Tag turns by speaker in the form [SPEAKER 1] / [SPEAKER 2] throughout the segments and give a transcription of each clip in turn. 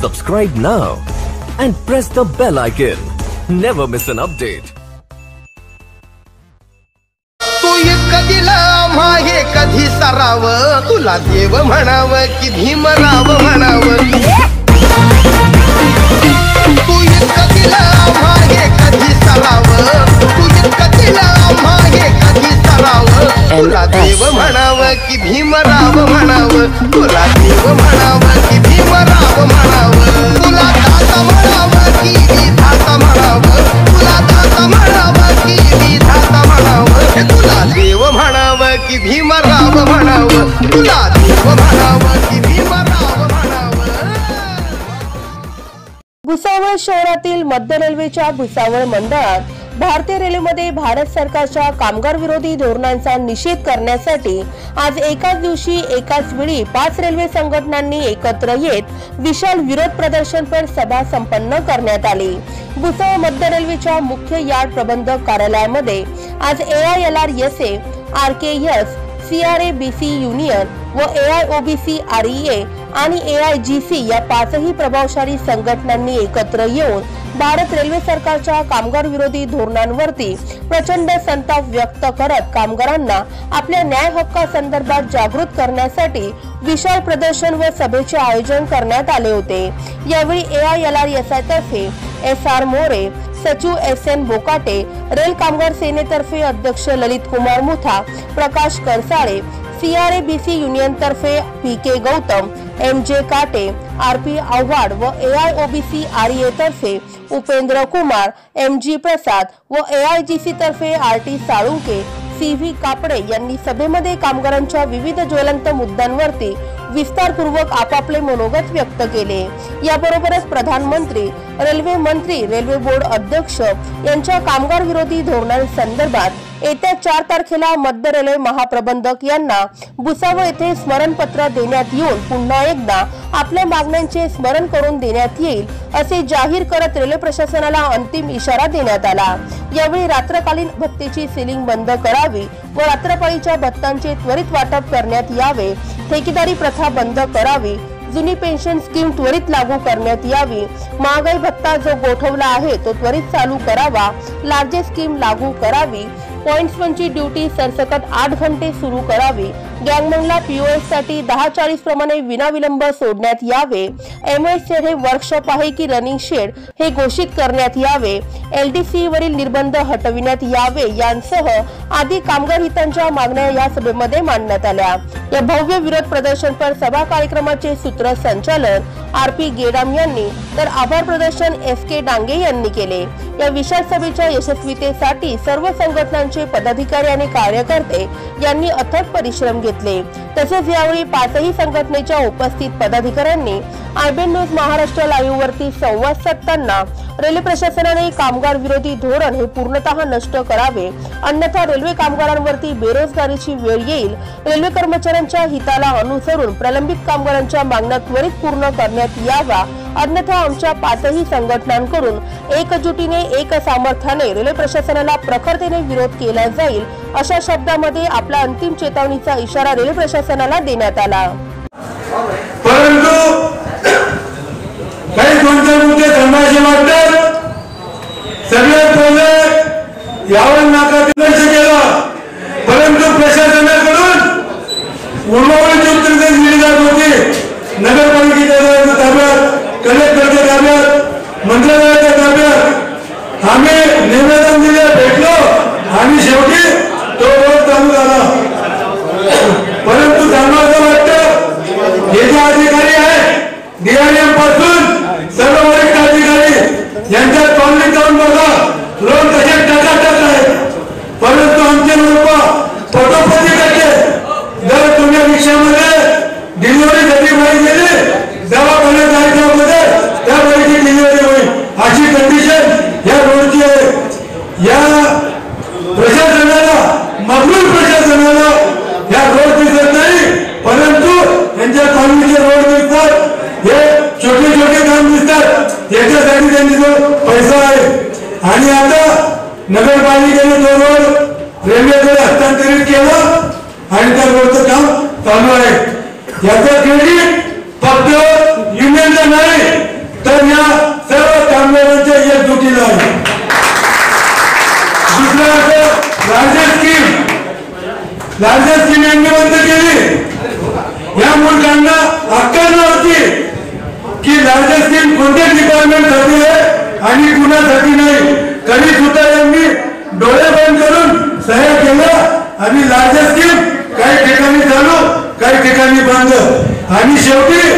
[SPEAKER 1] Subscribe now and press the bell icon. Never miss an update.
[SPEAKER 2] तू कधीला मागे कधी सराव तुला देव म्हणाव की भीमराव म्हणाव तू कधीला मागे कधी सराव तू कधीला मागे कधी सराव तुला देव म्हणाव की भीमराव म्हणाव तुला देव म्हणाव की भीमराव म्हणाव तुला दाता म्हणाव की विधाता म्हणाव तुला दाता म्हणाव की विधाता म्हणाव तुला देव म्हणाव की भीमराव म्हणाव तुला देव म्हणाव की भीमराव म्हणाव।
[SPEAKER 3] भुसावळ शहरातील मध्य रेल्वेच्या भुसावळ मंडळात भारतीय रेल्वेमध्ये भारत सरकारच्या कामगार विरोधी धोरणांचा निषेध करण्यासाठी आज एकाच दिवशी एकाच वेळी 5 रेल्वे संघटनांनी एकत्र येत विशाल विरोध प्रदर्शनपर सभा संपन्न करण्यात आली। भुसावळ मध्य रेल्वेच्या मुख्य यार्ड प्रबंधक कार्यालयामध्ये आज AILRSA, RKS, CRABC युनियन व AIOBC REA आणि AIGC या 5ही प्रभावशाली संघटनांनी एकत्र येऊन भारत रेल्वे सरकारच्या कामगार विरोधी धोरणांवरती प्रचंड संताप व्यक्त करत कामगारांना आपल्या न्याय हक्कासंदर्भात जागृत करण्यासाठी विशाल प्रदर्शन व सभेचे आयोजन करण्यात आले होते। यावेळी AILRSA तर्फे SR मोरे, सचिव SN बोकाटे, रेल कामगार सेनेतर्फे अध्यक्ष ललित कुमार मुथा, प्रकाश करसाळे, CRABC युनियन तर्फे PK Gautam, MJ Kate, RP Awhad व AIOBC REA तर्फे उपेंद्र कुमार, MG प्रसाद व AIGC तर्फे RT साळुंके, CV कापडे यांनी सभेमध्ये कामगारांच्या विविध ज्वलंत मुद्द्यांवरती विस्तारपूर्वक आपापले मनोगत व्यक्त केले। याबरोबरच प्रधानमंत्री, रेल्वे मंत्री, रेल्वे बोर्ड अध्यक्ष यांच्या कामगार विरोधी धोरणांसंदर्भात येत्या 4 तारखेला मध्य रेल्वे महाप्रबंधक यांना भुसावळ येथे स्मरणपत्र देण्यात येऊन पुन्हा एकदा आपल्या मागण्यांचे स्मरण करून देण्यात येईल असे जाहीर करत रेल्वे प्रशासनाला अंतिम इशारा देण्यात आला। यावेळी रात्रकालीन भत्तेची सीलिंग बंद करावी व रात्रपाळीच्या भत्तांचे त्वरित वाटप करण्यात यावे, ठेकेदारी प्रथा बंद करावी, जुनी पेन्शन स्कीम त्वरित लागू करण्यात यावी, महागाई भत्ता जो गोठवला आहे तो त्वरित चालू करावा, लार्जे स्कीम लागू करावी, पॉइंट्सची ड्युटी सरसकट 8 घंटे सुरू करावी, गँगमनला POS साठी 10:40 प्रमाणे विनाविलंब सोडण्यात यावे, MOS शेड हे वर्कशॉप आहे की रनिंग शेड हे घोषित करण्यात यावे, LDC वरील निर्बंध हटविण्यात यावे यांसह आदी कामगार हितांच्या मागण्या या सभेमध्ये मांडण्यात आल्या। या भव्य विरोध प्रदर्शनपर सभा कार्यक्रमाचे सूत्रसंचालन RP गेडाम यांनी तर आभार प्रदर्शन SK डांगे यांनी केले। या विशाल सभेच्या यशस्वीतेसाठी सर्व संघटनांचे पदाधिकारी आणि कार्यकर्ते यांनी अथक परिश्रम घेतले। तसेच यावेळी 5ही संघटनेच्या उपस्थित पदाधिकाऱ्यांनी IBN न्यूज महाराष्ट्र लाईव्ह वरती संवाद साधताना रेल्वे प्रशासनाने कामगार विरोधी धोरण हे पूर्णतः नष्ट करावे, अन्यथा रेल्वे कामगारांवरती बेरोजगारीची वेळ येईल, रेल्वे कर्मचाऱ्यांच्या हिताला अनुसरून प्रलंबित कामगारांच्या मागण्या त्वरित पूर्ण करण्यात यावा, अन्यथा आमच्या 5ही संघटनांकडून एकजुटीने एक सामर्थ्याने रेल्वे प्रशासनाला प्रखरतेने विरोध केला जाईल अशा शब्दामध्ये आपला अंतिम चेतावणीचा इशारा रेल्वे प्रशासनाला देण्यात आला।
[SPEAKER 4] परंतु काही 2-4 मुद्दे धर्माचे वाटतात। सगळ्यात पहिले यावर नाका दुर्लक्ष केलं, परंतु प्रशासनाकडून उर्वरित उत्तर दिली जात होती। नगरपालिकेच्या ताब्यात, कलेक्टरच्या ताब्यात, मंत्रालयाच्या ताब्यात आम्ही निवेदन दिले, भेटलो आणि शेवटी तो रोड चालू झाला। परंतु धर्माचं वाटतं हे जे अधिकारी आहेत DRM पासून सर्व वरिष्ठ अधिकारी यांच्या तोंडी जाऊन बघा, रोड कसे टकाटक आहेत, परंतु आमचे लोक पटोपटी करते। जर तुम्ही रिक्षामध्ये डिलिव्हरी साठी बाई गेली, दवाखान्यात जायच्या मध्ये त्या बाईची डिलिव्हरी होईल अशी कंडिशन या रोडची आहे। या प्रशासनाला, मजबूर प्रशासनाला या रोड दिसत नाही, परंतु यांच्या कॉलनीचे रोड दिसतात, हे छोटे छोटे काम दिसतात, याच्यासाठी त्यांच्याजवळ पैसा आहे। आणि आता नगरपालिकेने तो रोड रेल्वेकडे हस्तांतरित केला आणि त्या रोडचं काम चालू आहे। याचं क्रेडिट फक्त युनियनचं नाही लार्जेस्ट स्कीम यांनी बंद केली. या मुलांना अक्कल नव्हती की लार्जेस्ट स्कीम कोणत्या डिपार्टमेंटसाठी आहे आणि कुणासाठी नाही. तरी सुद्धा यांनी डोळे बंद करून सह्या केल्या आणि लार्जेस्ट स्कीम काही ठिकाणी चालू काही ठिकाणी बंद. आणि शेवटी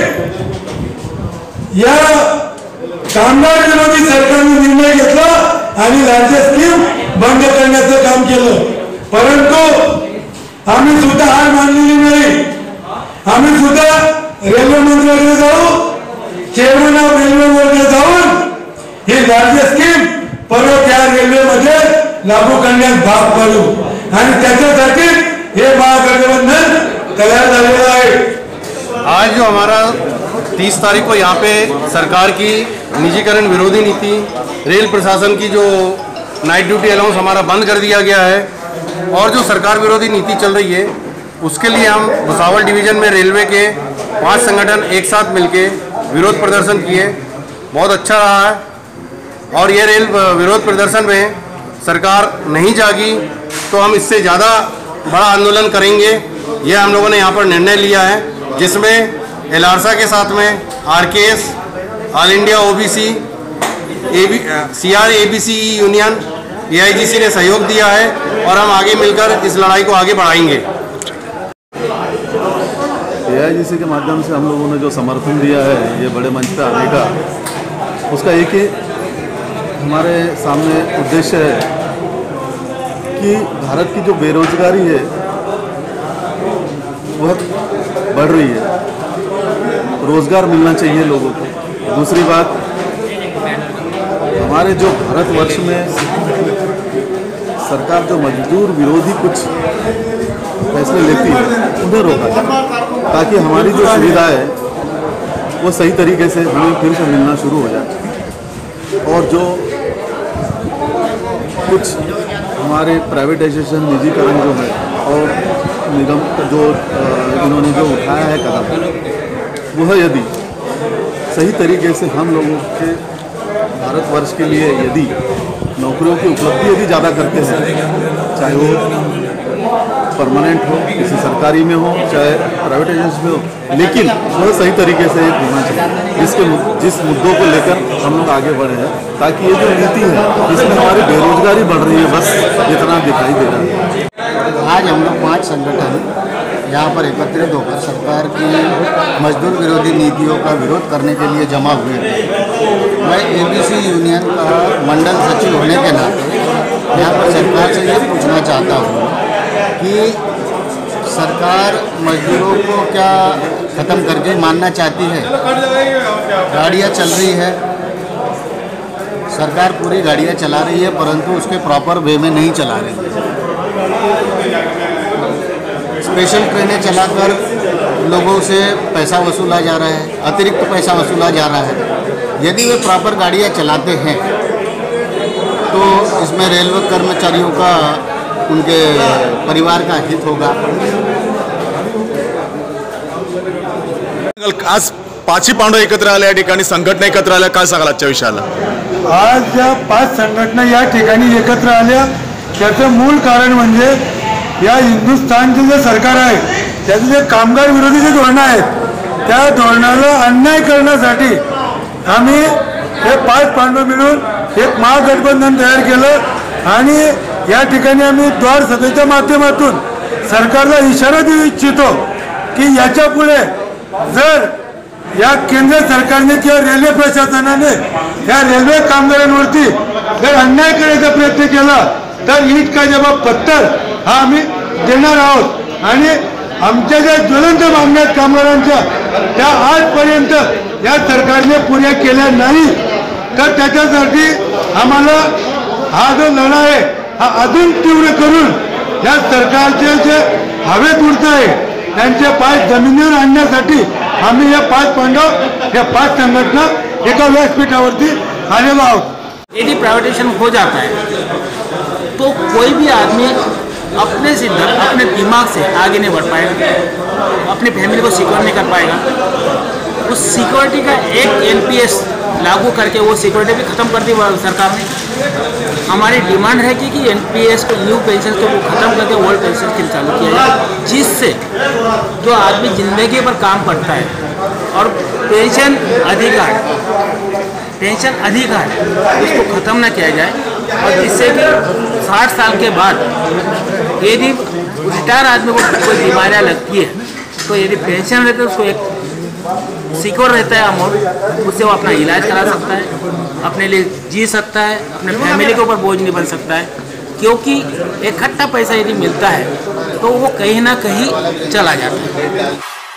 [SPEAKER 4] या कामगार विरोधी सरकारने निर्णय घेतला आणि लार्जेस्ट स्कीम बंद करण्याचं काम केलं. परंतु आम्ही सुद्धा हार मानलेली नाही. आम्ही सुद्धा रेल्वे मंत्र्याकडे जाऊ, चेअरमन ऑफ रेल्वे बोर्डकडे जाऊन ही लार्जेस्ट स्कीम परत या रेल्वेमध्ये लागू करण्यास भाग पाडू आणि त्याच्यासाठी हे महागठबंधन तयार झालेलं आहे.
[SPEAKER 5] आज जो हमारा 30 तारीख को यहाँ पे सरकार की निजीकरण विरोधी नीति, रेल प्रशासन की जो नाइट ड्यूटी अलाउंस हमारा बंद कर दिया गया है और जो सरकार विरोधी नीति चल रही है उसके लिए हम भुसावल डिवीज़न में रेलवे के 5 संगठन एक साथ मिलके विरोध प्रदर्शन किए. बहुत अच्छा रहा है और ये रेल विरोध प्रदर्शन में सरकार नहीं जागी तो हम इससे ज़्यादा बड़ा आंदोलन करेंगे. ये हम लोगों ने यहाँ पर निर्णय लिया है जिसमें एलारसा के साथ में RKS, all India OBC, CR-ABC union, AIGC ने सहयोग दिया है और हम आगे मिलकर इस लड़ाई को आगे बढ़ाएंगे.
[SPEAKER 6] AIGC के माध्यम से हम लोगों ने जो समर्थन दिया है ये बड़े मंच पर आने का, उसका एक ही हमारे सामने उद्देश्य है कि भारत की जो बेरोजगारी है वह बढ़ रही है, रोज़गार मिलना चाहिए लोगों को. दूसरी बात, हमारे जो भारतवर्ष में सरकार जो मजदूर विरोधी कुछ फैसले लेती है उन्हें रोका ताकि हमारी जो सुविधा है वो सही तरीके से हमें फिर से मिलना शुरू हो जाए. और जो कुछ हमारे प्राइवेटाइजेशन, निजीकरण जो है और निगम जो इन्होंने जो उठाया है कदम, वह यदि सही तरीके से हम लोगों के भारतवर्ष के लिए यदि नौकरियों की उपलब्धि यदि ज़्यादा करते हैं, चाहे वो परमानेंट हो, किसी सरकारी में हो, चाहे प्राइवेटाइजेशन में हो, लेकिन वह सही तरीके से एक होना चाहिए. जिस मुद्दों को लेकर हम लोग आगे बढ़े हैं ताकि ये जो नीति है इसमें हमारी बेरोजगारी बढ़ रही है, बस इतना दिखाई दे रहा है.
[SPEAKER 7] आज हम लोग 5 संगठन यहाँ पर एकत्रित होकर सरकार की मजदूर विरोधी नीतियों का विरोध करने के लिए जमा हुए थे. मैं ABC यूनियन का मंडल सचिव होने के नाते यहाँ पर सरकार से ये पूछना चाहता हूँ कि सरकार मजदूरों को क्या ख़त्म करके मानना चाहती है? गाड़ियाँ चल रही है, सरकार पूरी गाड़ियाँ चला रही है परंतु उसके प्रॉपर वे में नहीं चला रही है. स्पेशल ट्रेनें चलाकर लोगों से पैसा वसूला जा रहा है, अतिरिक्त पैसा वसूला जा रहा है. यदि वे प्रॉपर गाड़ियाँ चलाते हैं तो इसमें रेलवे कर्मचारियों का, उनके परिवार का हित होगा.
[SPEAKER 8] आज 5ही पांडव एकत्र आले, या ठिकाणी संघटना एकत्र आल्या, काय सांगाल आजच्या विषयाला?
[SPEAKER 4] आज या 5 संघटना या ठिकाणी एकत्र आल्या त्याचं मूळ कारण म्हणजे या हिंदुस्थानचे जे सरकार आहे त्याचे जे कामगार विरोधी जे धोरणं आहेत त्या धोरणाला अन्याय करण्यासाठी आम्ही हे 5 पांडव मिळून एक महागठबंधन तयार केलं आणि या ठिकाणी आम्ही द्वार सभेच्या माध्यमातून सरकारला इशारा देऊ इच्छितो की याच्या पुढे जर या केंद्र सरकारने किंवा रेल्वे प्रशासनाने या रेल्वे कामगारांवरती जर अन्याय करायचा प्रयत्न केला तर ईट का जवाब पत्तर हा आम्ही देणार आहोत. आणि आमच्या ज्या ज्वलंत मागण्या कामगारांच्या त्या आजपर्यंत या सरकारने पुऱ्या केल्या नाही तर त्याच्यासाठी आम्हाला हा जो लढा आहे हा अजून तीव्र करून या सरकारचे जे हवेत उडत आहे त्यांचे पाय जमिनीवर आणण्यासाठी आम्ही या 5 पांडव या 5 संघटना एका व्यासपीठावरती आलेलो आहोत.
[SPEAKER 9] यदि प्राइवेटाइजेशन हो जाता है तो कोई भी आदमी अपने से अपने दिमाग से आगे नहीं बढ़ पाएगा, अपनी फैमिली को सिक्योर नहीं कर पाएगा. उस सिक्योरिटी का एक NPS लागू करके वो सिक्योरिटी भी ख़त्म कर दी सरकार ने. हमारी डिमांड है कि एनपीएस को, न्यू पेंशन को ख़त्म करके ओल्ड पेंशन स्कीम चालू किया जाए, जिससे जो आदमी ज़िंदगी पर काम करता है और पेंशन अधिकार उसको ख़त्म ना किया जाए, और जिससे कि 60 साल के बाद यदि रिटायर आदमी को कोई बीमारियाँ लगती है तो यदि पेंशन रहता है उसको एक सिक्योर रहता है अमाउंट, उससे वो अपना इलाज करा सकता है, अपने लिए जी सकता है, अपने फैमिली के ऊपर बोझ नहीं बन सकता है, क्योंकि इकट्ठा पैसा यदि मिलता है तो वो कहीं ना कहीं चला जाता है।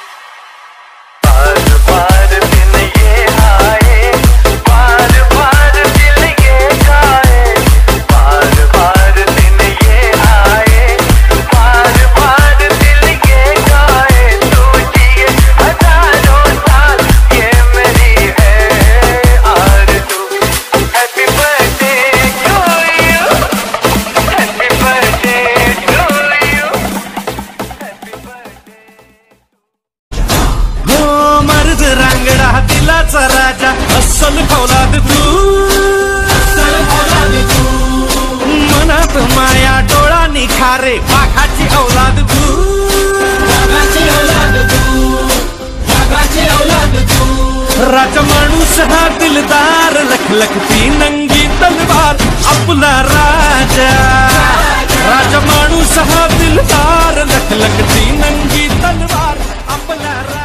[SPEAKER 10] राजा अस्सल फौलाद तू, मनात माया डोळा निखारे वाघाची औलाद तू, राजा माणूस हा दिलदार, लखलखती नंगी तलवार आपला राजा, राजा माणूस हा दिलदार, लखलखती नंगी तलवार आपला राजा।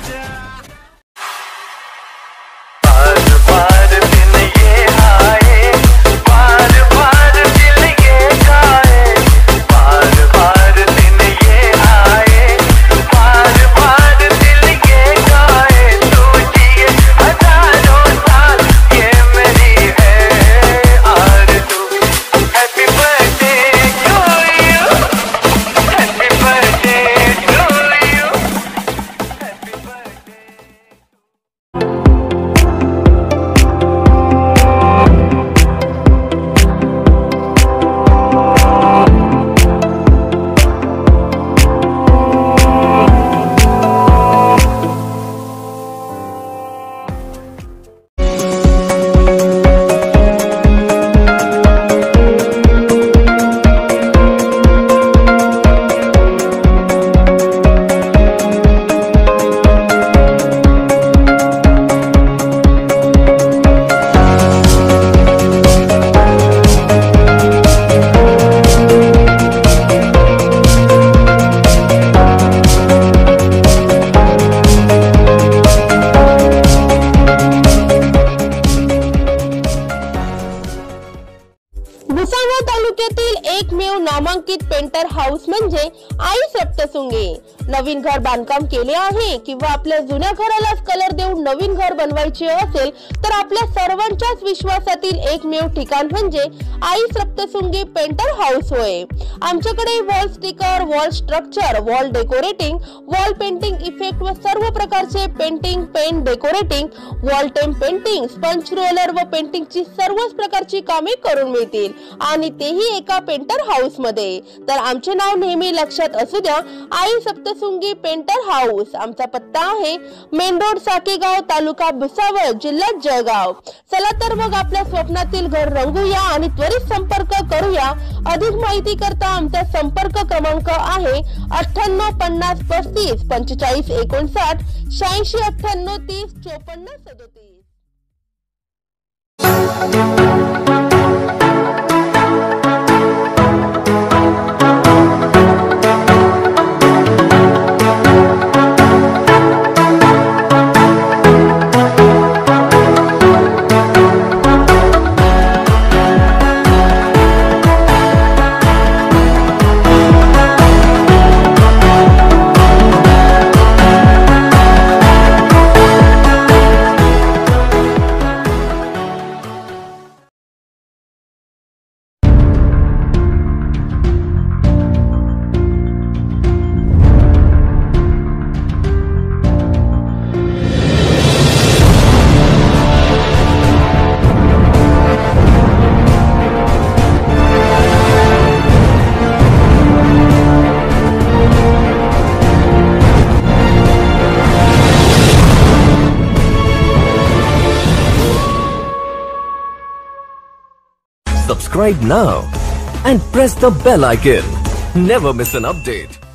[SPEAKER 3] भुसावळ तालुक्यातील एकमेव नामांकित पेंटर हाऊस म्हणजे आई सप्तशृंगी। नवीन घर बांधकाम केले आहे किंवा आपल्या जुन्या घरालाच कलर देऊन नवीन घर बनवायचे असेल तर आपल्या सर्वांच्याच विश्वासातील एकमेव ठिकाण म्हणजे आई सप्तशृंगी पेंटर हाऊस होय। आमच्याकडे wall sticker, wall structure, wall decorating, wall painting effect व सर्व प्रकारचे painting, paint decorating, wall temp painting, sponge roller व पेंटिंगची सर्वच प्रकारची कामे करून मिळतील आणि तेही एका पेंटर हाऊस मध्ये। तर आमचे नाव नेहमी लक्षात असू द्या, आई सप्तशृंगी पेंटर हाऊस। आमचा पत्ता आहे मेन रोड साकेगाव, तालुका भुसावळ, जिल्हा जळगाव। चला तर मग आपल्या स्वप्नातील घर रंगूया आणि त्वरित संपर्क करूया। अधिक माहिती करता आमचा संपर्क क्रमांक आहे 98 50 35 45 59 86 98 30 54 37।
[SPEAKER 1] Subscribe now and press the bell icon. Never miss an update.